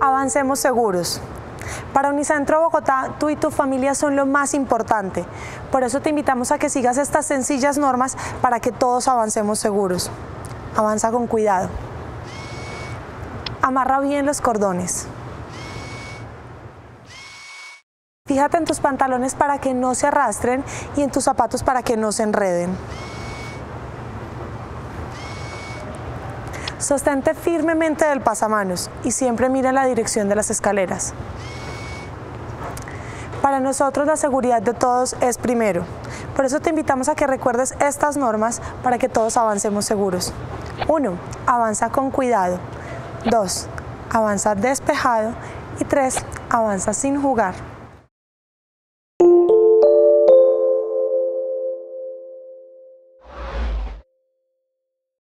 Avancemos seguros. Para Unicentro Bogotá, tú y tu familia son lo más importante. Por eso te invitamos a que sigas estas sencillas normas para que todos avancemos seguros. Avanza con cuidado. Amarra bien los cordones. Fíjate en tus pantalones para que no se arrastren y en tus zapatos para que no se enreden. Sostente firmemente del pasamanos y siempre mira en la dirección de las escaleras. Para nosotros la seguridad de todos es primero. Por eso te invitamos a que recuerdes estas normas para que todos avancemos seguros. 1. Avanza con cuidado. 2. Avanza despejado. Y 3. Avanza sin jugar.